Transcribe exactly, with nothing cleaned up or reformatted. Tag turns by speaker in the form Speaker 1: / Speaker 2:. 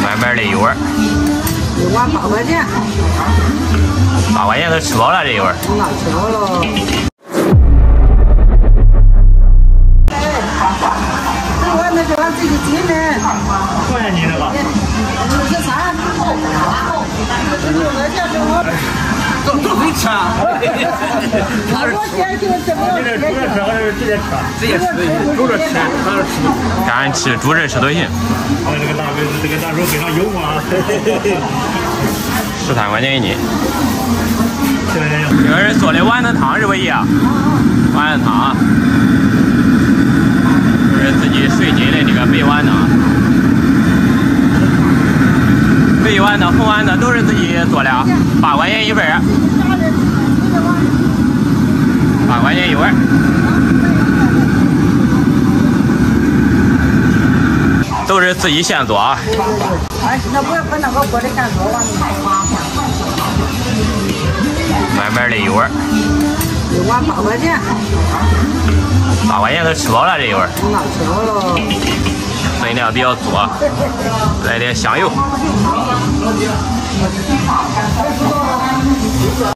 Speaker 1: 慢慢的一碗。
Speaker 2: 一碗八块钱。
Speaker 1: 八块钱都吃饱了这一碗。
Speaker 2: 那吃饱了。这碗那是俺自己进的。
Speaker 3: 多少钱斤的吧？
Speaker 2: 六十三。六十钱给我。
Speaker 3: 都都可以吃啊！
Speaker 2: 他说钱就这么
Speaker 3: 这煮着吃还是直接吃？直接吃，煮着吃，哪着吃？
Speaker 1: 干吃，煮着吃都行。
Speaker 3: 哎，这个大杯子，这个大手非常油啊！
Speaker 1: 十三块钱一斤。
Speaker 3: 行行行。
Speaker 1: 这是做的豌豆汤是不一样，豌豆汤，就是自己水浸的这个白豌豆，白豌豆、红豌豆都是自己做的，八块钱一份，八块钱一碗。都是自己现做啊。
Speaker 2: 哎，那不要把那个锅里干做完了。
Speaker 1: 慢慢的一碗。
Speaker 2: 一碗八块钱。
Speaker 1: 八块钱都吃饱了这一碗。
Speaker 2: 那吃饱了。
Speaker 1: 分量比较足，来点香油。